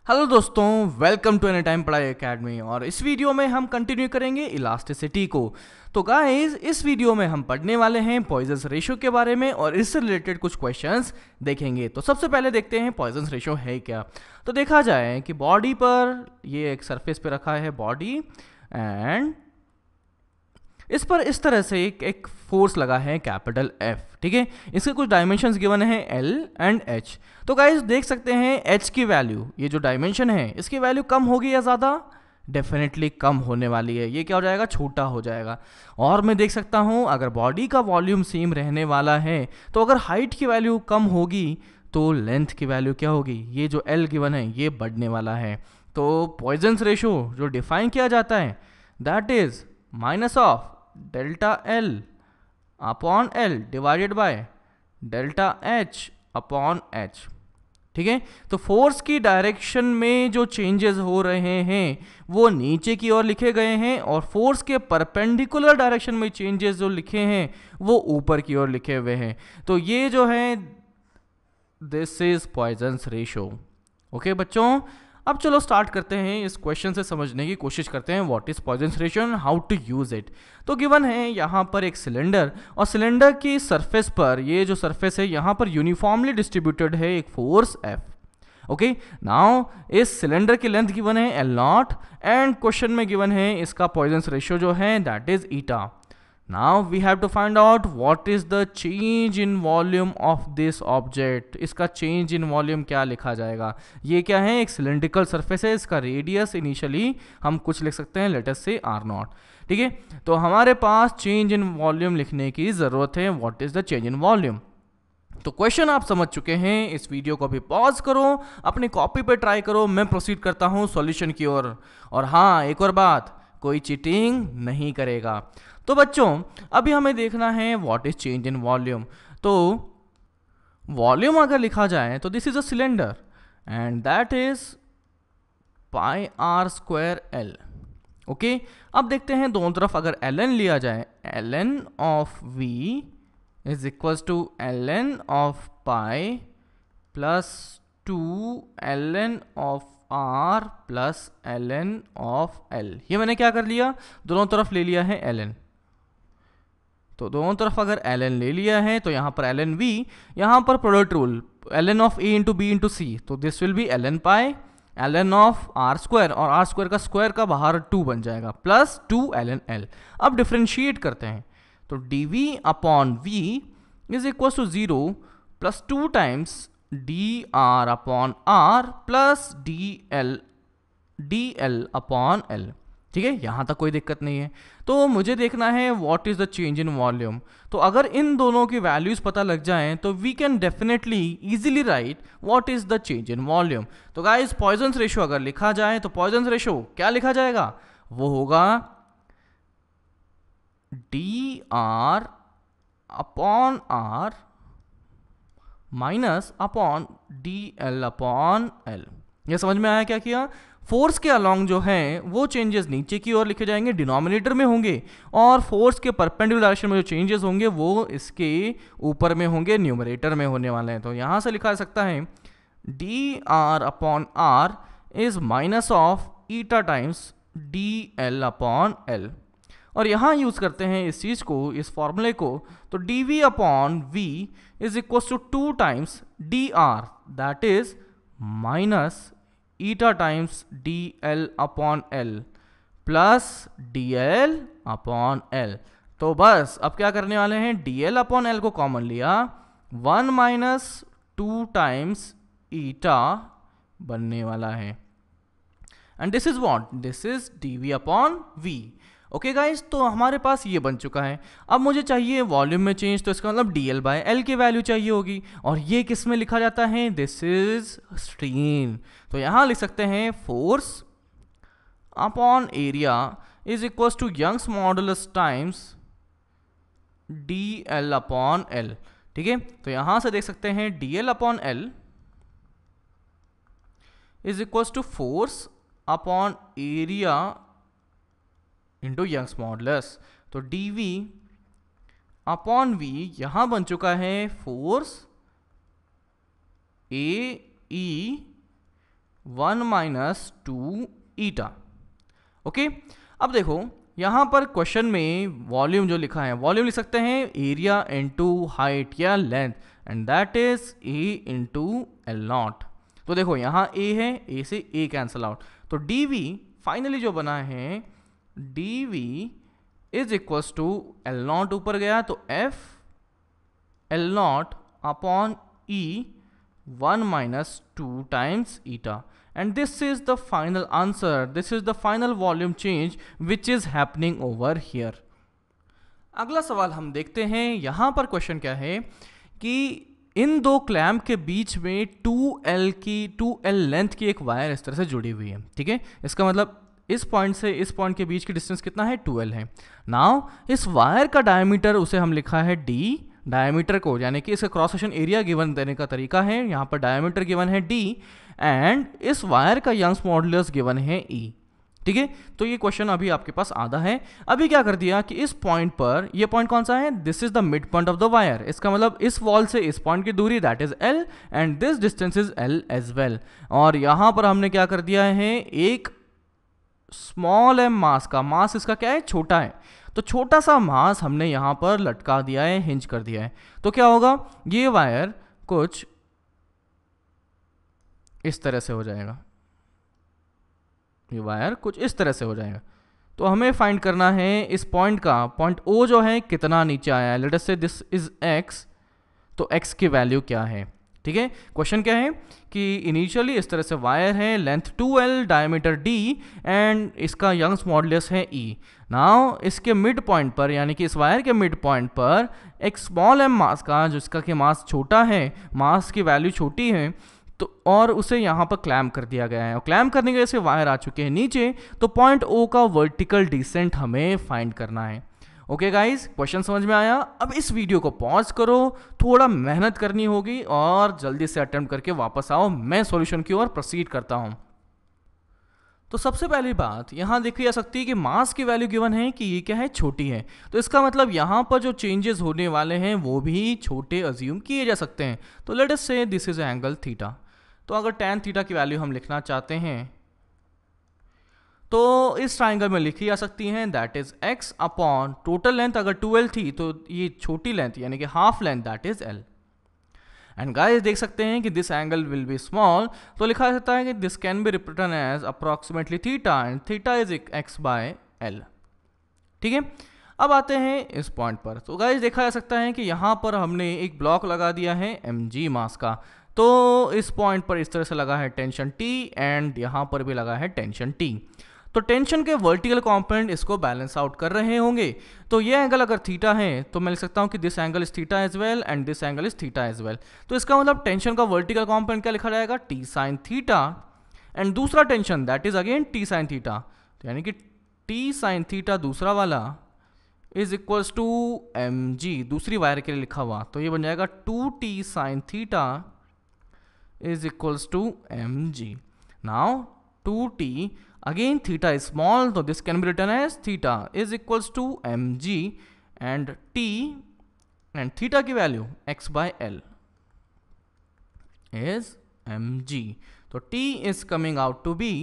Hello दोस्तों, welcome to any time Padhai academy. और इस वीडियो में हम कंटिन्यू करेंगे इलास्टिसिटी को। तो गाइस, इस वीडियो में हम पढ़ने वाले हैं पॉइजन्स रेशियो के बारे में और इससे रिलेटेड कुछ क्वेश्चंस देखेंगे। तो सबसे पहले देखते हैं पॉइजन्स रेशियो है क्या। तो देखा जाए कि बॉडी पर ये एक सरफेस पे रखा है बॉडी, एंड इस पर इस तरह से एक फोर्स लगा है कैपिटल F। ठीक है, इसके कुछ डायमेंशंस गिवन है L एंड H। तो गाइस देख सकते हैं H की वैल्यू, ये जो डायमेंशन है इसकी वैल्यू कम होगी या ज़्यादा? डेफिनेटली कम होने वाली है। ये क्या हो जाएगा? छोटा हो जाएगा। और मैं देख सकता हूँ अगर बॉडी का वॉल्यूम सेम रहने वाला है तो अगर हाइट की वैल्यू कम होगी तो लेंथ की वैल्यू क्या होगी? ये जो L गिवन है ये बढ़ने वाला है। तो पॉइजन्स रेशियो जो डिफाइन किया जाता है that is minus of delta L upon L divided by delta H upon H। ठीक है, तो फोर्स की डायरेक्शन में जो चेंजेस हो रहे हैं वो नीचे की ओर लिखे गए हैं और फोर्स के परपेंडिकुलर डायरेक्शन में चेंजेस जो लिखे हैं वो ऊपर की ओर लिखे हुए हैं। तो ये जो है this is Poisson's ratio. Okay बच्चों, अब चलो स्टार्ट करते हैं, इस क्वेश्चन से समझने की कोशिश करते हैं what is Poisson's ratio and how to use it. तो गिवन है यहाँ पर एक सिलेंडर और सिलेंडर की सरफेस पर, ये जो सरफेस है यहाँ पर यूनिफॉर्मली डिस्ट्रीब्यूटेड है एक फोर्स F। ओके, नाउ इस सिलेंडर की लेंथ गिवन है L0 एंड क्वेश्चन में गिवन है इसका पॉइजन्स रेशियो जो है that is eta. Now we have to find out what is the change in volume of this object। इसका change in volume क्या लिखा जाएगा? ये क्या है? एक सिलेंड्रिकल सरफेस है, इसका रेडियस इनिशियली हम कुछ लिख सकते हैं, लेट अस से R0। ठीक है, तो हमारे पास चेंज इन वॉल्यूम लिखने की ज़रूरत है। What is the change in volume? तो क्वेश्चन आप समझ चुके हैं, इस वीडियो को अभी पॉज करो, अपनी कॉपी पे ट्राई करो, मैं प्रोसीड करता हूँ सॉल्यूशन की ओर। और हाँ, एक और बात, कोई चीटिंग नहीं करेगा। तो बच्चों अभी हमें देखना है what is change in volume. तो वॉल्यूम अगर लिखा जाए तो this is a cylinder and that is pi R square L. ओके, अब देखते हैं दोनों तरफ अगर ln लिया जाए, ln of v is equals to ln of pi plus 2 ln of r plus ln of l। ये मैंने क्या कर लिया? दोनों तरफ ले लिया है ln। तो दोनों तरफ अगर ln ले लिया है तो यहाँ पर ln v, यहाँ पर product rule ln of a into B into C, तो this will be ln pi ln of r square, और r स्क्वायर का बाहर 2 बन जाएगा, प्लस 2 ln l। अब डिफ्रेंशिएट करते हैं तो dv upon v is equal to 0 plus 2 times dr upon r plus dl upon l। ठीक है, यहाँ तक कोई दिक्कत नहीं है। तो मुझे देखना है what is the change in volume. तो अगर इन दोनों की वैल्यूज पता लग जाएं तो we can definitely easily write what is the change in volume. तो गाइस, पॉइजन्स रेशियो अगर लिखा जाए तो पॉइजन्स रेशियो क्या लिखा जाएगा? वो होगा dr upon r minus upon dl upon l। ये समझ में आया क्या किया? फोर्स के अलोंग जो है वो चेंजेस नीचे की ओर लिखे जाएंगे, डिनोमिनेटर में होंगे, और फोर्स के परपेंडिकुलर डायरेक्शन में जो चेंजेस होंगे वो इसके ऊपर में होंगे, न्यूमरेटर में होने वाले हैं। तो यहाँ से लिखा जा सकता है dr upon r is minus of eta times dl upon l। और यहाँ यूज करते हैं इस चीज को, इस फॉर्मूले को, तो dv upon v is equal to 2 times dr that is minus eta times dl upon l plus dl upon l। तो बस अब क्या करने वाले हैं, dl अपॉन l को कॉमन लिया, 1 माइनस 2 टाइम्स ईटा बनने वाला है, and this is what? This is dv upon v। Okay guys, तो हमारे पास ये बन चुका है। अब मुझे चाहिए वॉल्यूम में चेंज, तो इसका मतलब dl बाय l की वैल्यू चाहिए होगी, और ये किस में लिखा जाता है? This is strain. तो यहाँ लिख सकते हैं force upon area is equal to Young's modulus times dl upon l। ठीक है, तो यहाँ से देख सकते हैं dl upon l is equal to force upon area into Young's modulus. तो dv अपॉन v यहाँ बन चुका है force A E 1 minus 2 eta. Okay, अब देखो यहाँ पर क्वेश्चन में वॉल्यूम जो लिखा है, वॉल्यूम लिख सकते हैं एरिया इंटू हाइट या length, and that is A into L nought. तो देखो यहाँ ए है, ए से ए कैंसल आउट, तो डी वी फाइनली जो बना है D V is equals to L nought ऊपर गया तो F L nought upon E 1 minus 2 times eta, and this is the final answer, this is the final volume change which is happening over here। अगला सवाल हम देखते हैं। यहाँ पर क्वेश्चन क्या है कि इन दो क्लैंप के बीच में 2L लेंथ की एक वायर इस तरह से जुड़ी हुई है, ठीक है। इसका मतलब इस पॉइंट से इस पॉइंट के बीच की डिस्टेंस कितना है, 2L है। नाउ इस वायर का डायमीटर उसे हम लिखा है D, डायमीटर को यानी कि इसका क्रॉस सेक्शन एरिया गिवन देने का तरीका है, यहाँ पर डायमीटर गिवन है D एंड इस वायर का यंग्स मॉडुलस गिवन है E, ठीक है। तो ये क्वेश्चन अभी आपके पास आधा है। अभी क्या कर दिया कि इस पॉइंट पर, ये पॉइंट कौन सा है, this is the mid point of the wire, इसका मतलब इस वॉल से इस पॉइंट की दूरी that is L and this distance is L as well. और यहाँ पर हमने क्या कर दिया है, एक स्मॉल एम मास का, मास इसका क्या है, छोटा है, तो छोटा सा मास हमने यहाँ पर लटका दिया है, हिंज कर दिया है। तो क्या होगा, ये वायर कुछ इस तरह से हो जाएगा, ये वायर कुछ इस तरह से हो जाएगा। तो हमें फाइंड करना है इस पॉइंट का, पॉइंट O जो है कितना नीचे आया है, let us say this is x, तो x की वैल्यू क्या है, ठीक है। क्वेश्चन क्या है कि इनिशियली इस तरह से वायर है, length 2L, diameter D and इसका यंग्स मॉडुलस है E। नाउ इसके मिड पॉइंट पर यानी कि इस वायर के मिड पॉइंट पर एक स्मॉल m मास का, जिसका कि मास छोटा है, मास की वैल्यू छोटी है, तो और उसे यहाँ पर क्लैम्प कर दिया गया है, और क्लैम्प करने की वजह से वायर आ चुके हैं नीचे, तो पॉइंट O का वर्टिकल डिसेंट हमें फाइंड करना है। ओके गाइज, क्वेश्चन समझ में आया। अब इस वीडियो को पॉज करो, थोड़ा मेहनत करनी होगी और जल्दी से अटेम्प्ट करके वापस आओ, मैं सॉल्यूशन की ओर प्रोसीड करता हूँ। तो सबसे पहली बात यहाँ देखी जा सकती है कि मास की वैल्यू गिवन है कि ये क्या है, छोटी है, तो इसका मतलब यहाँ पर जो चेंजेस होने वाले हैं वो भी छोटे अज्यूम किए जा सकते हैं। तो late us say this is angle theta, तो अगर tan थीटा की वैल्यू हम लिखना चाहते हैं तो इस ट्राइंगल में लिखी जा सकती हैं, that is x upon total length, अगर 2L थी तो ये छोटी लेंथ यानी कि half length that is L। And guys देख सकते हैं कि this angle will be small, तो लिखा जा सकता है कि this can be written as approximately theta and theta is x by L, ठीक है। अब आते हैं इस पॉइंट पर, तो गाइस देखा जा सकता है कि यहाँ पर हमने एक ब्लॉक लगा दिया है mg मास का, तो इस पॉइंट पर इस तरह से लगा है टेंशन T एंड यहाँ पर भी लगा है टेंशन T। तो टेंशन के वर्टिकल कंपोनेंट इसको बैलेंस आउट कर रहे होंगे। तो ये एंगल अगर थीटा है तो मैं लिख सकता हूँ कि this angle is theta as well and this angle is theta as well. तो इसका मतलब टेंशन का वर्टिकल कंपोनेंट क्या लिखा जाएगा, T साइन थीटा, एंड दूसरा tension that is again T sine theta, तो यानी कि T साइन थीटा दूसरा वाला इज इक्वल्स टू mg, दूसरी वायर के लिए लिखा हुआ, तो ये बन जाएगा 2T sine theta is equals to mg. Now 2t, again theta is small, so this can be written as theta is equals to mg and t and theta की value x by L is mg. तो t is coming out to be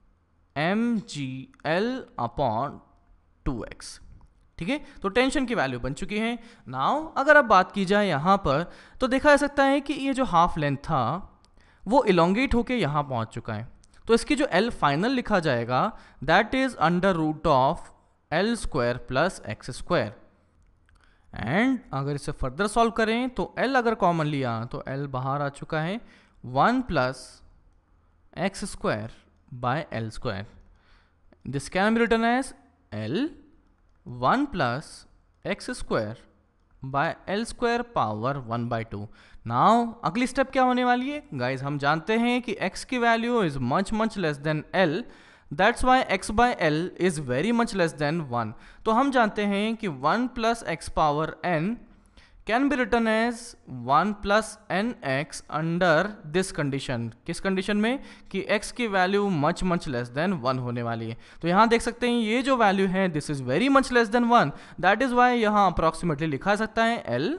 mgl upon 2x, ठीक है। तो tension की value बन चुकी है। Now अगर अब बात की जाए यहाँ पर तो देखा जा सकता है कि ये जो हाफ लेंथ था वो इलोंगेट होके यहाँ पहुँच चुका है, तो इसकी जो L फाइनल लिखा जाएगा that is under root of L square plus X square. And अगर इसे फर्दर सॉल्व करें तो L अगर कॉमन लिया तो L बाहर आ चुका है 1 plus X square by L square. This can be written as L 1 plus X square by L square power 1/2। Now अगली स्टेप क्या होने वाली है गाइज, हम जानते हैं कि x की value is much less than L, that's why x by L is very much less than 1। तो हम जानते हैं कि 1 plus X power n can be written as 1 plus N X under this condition. किस condition में कि x की value much less than 1 होने वाली है। तो यहाँ देख सकते हैं ये जो वैल्यू है this is very much less than 1, that is why यहाँ अप्रॉक्सीमेटली लिखा सकता है L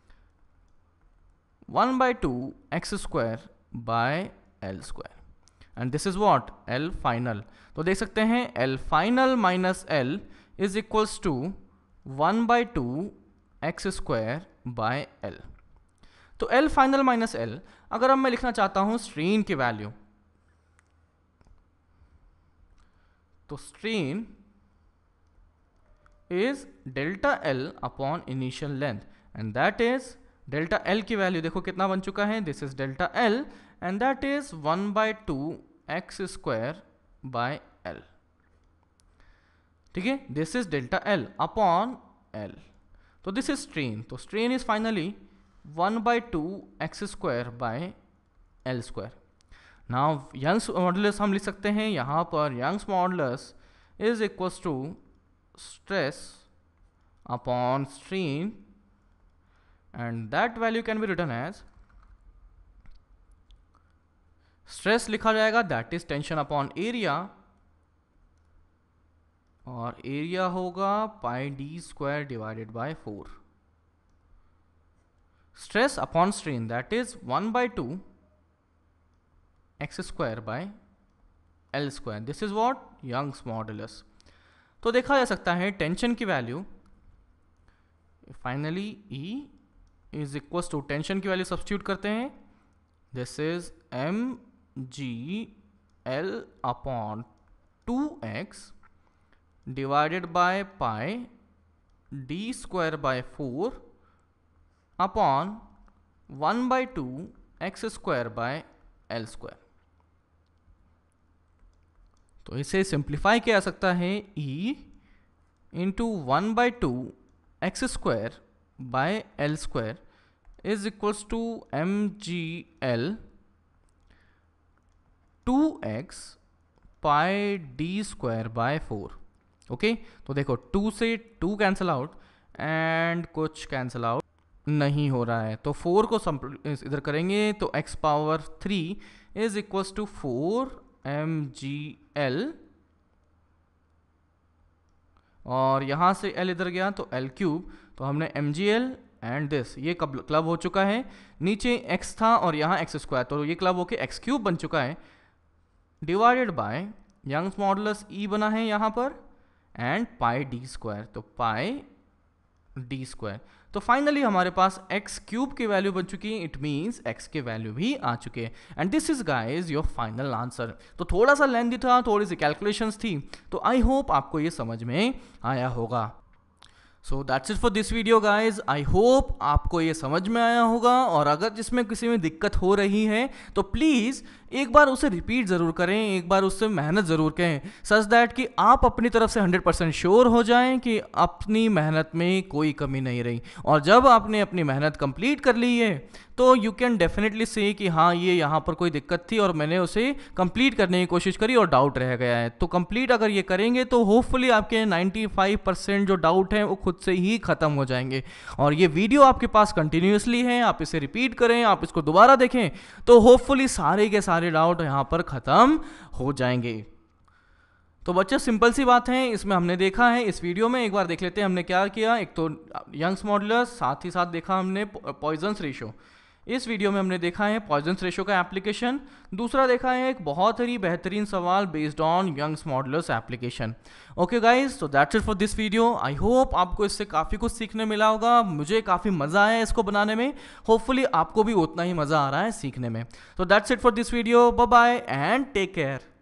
1/2 x square by L square. And this is what L final. तो देख सकते हैं L final minus L is equals to 1/2 x square by L. तो L final minus L, अगर अब मैं लिखना चाहता हूं स्ट्रेन की वैल्यू, तो strain is delta L upon initial length, and that is delta L की वैल्यू देखो कितना बन चुका है, this is delta L and that is 1/2 x square by L. ठीक है, this is delta L upon L. तो दिस इज स्ट्रेन, तो strain is finally 1/2 x square by L square. Now Young's modulus हम लिख सकते हैं यहाँ पर, Young's modulus is equals to stress upon strain, and that value can be written as, stress लिखा जाएगा that is tension upon area, और area होगा pi D square divided by 4। Stress upon strain that is 1/2 x square by L square, this is what Young's modulus. तो देखा जा सकता है tension की value finally E is equals to, tension की value substitute करते हैं, this is mgl upon 2x divided by pi D square by 4 upon 1/2 x square by L square. तो इसे सिंप्लीफाई किया जा सकता है E into 1/2 x square by L square is equals to mgl 2x pi D square by 4। Okay, तो देखो 2 से 2 cancel out and कुछ कैंसिल आउट नहीं हो रहा है, तो 4 को इधर करेंगे तो x power 3 is equals to 4 mgl, और यहां से l इधर गया तो l क्यूब, तो हमने mgl एंड दिस ये क्लब हो चुका है, नीचे x था और यहाँ x स्क्वायर, तो ये क्लब होके x क्यूब बन चुका है, divided by Young's modulus E बना है यहाँ पर एंड पाई डी स्क्वायर, तो पाई डी स्क्वायर। तो फाइनली हमारे पास x क्यूब की वैल्यू बन चुकी है, इट मीन्स x के वैल्यू भी आ चुके हैं, and this is guys your final answer. तो थोड़ा सा लेंथी था, थोड़ी सी कैलकुलेशंस थी, तो आई होप आपको ये समझ में आया होगा। So that's it for this video guys, I hope आपको ये समझ में आया होगा, और अगर जिसमें किसी में दिक्कत हो रही है तो प्लीज़ एक बार उसे रिपीट ज़रूर करें, एक बार उससे मेहनत ज़रूर करें, सच दैट कि आप अपनी तरफ से 100% श्योर हो जाएं कि अपनी मेहनत में कोई कमी नहीं रही, और जब आपने अपनी मेहनत कंप्लीट कर ली है तो यू कैन डेफिनेटली से कि हाँ ये यहाँ पर कोई दिक्कत थी और मैंने उसे कंप्लीट करने की कोशिश करी और डाउट रह गया है। तो कंप्लीट अगर ये करेंगे तो होपफुली आपके 95% जो डाउट हैं वो खुद से ही ख़त्म हो जाएंगे, और ये वीडियो आपके पास कंटिन्यूसली है, आप इसे रिपीट करें, आप इसको दोबारा देखें, तो होपफुली सारे के सारे डाउट यहाँ पर ख़त्म हो जाएंगे। तो बच्चे सिंपल सी बात है, इसमें हमने देखा है, इस वीडियो में एक बार देख लेते हैं हमने क्या किया। एक तो यंग्स मॉडुलस, साथ ही साथ देखा हमने पॉइजन्स रेशो, इस वीडियो में हमने देखा है पॉइजन्स रेशो का एप्लीकेशन, दूसरा देखा है एक बहुत ही बेहतरीन सवाल based on Young's modulus application. Okay guys, तो that's it for this video. I hope आपको इससे काफ़ी कुछ सीखने मिला होगा, मुझे काफ़ी मज़ा आया इसको बनाने में, होपफुली आपको भी उतना ही मज़ा आ रहा है सीखने में। तो that's it for this video, bye bye and take care.